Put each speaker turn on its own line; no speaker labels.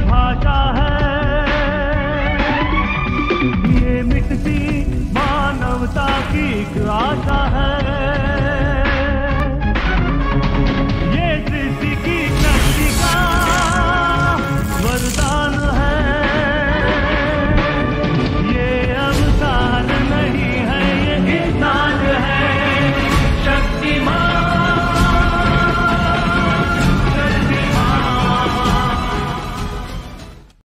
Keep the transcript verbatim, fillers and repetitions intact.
भाषा है, ये मिटती मानवता की एक आशा है।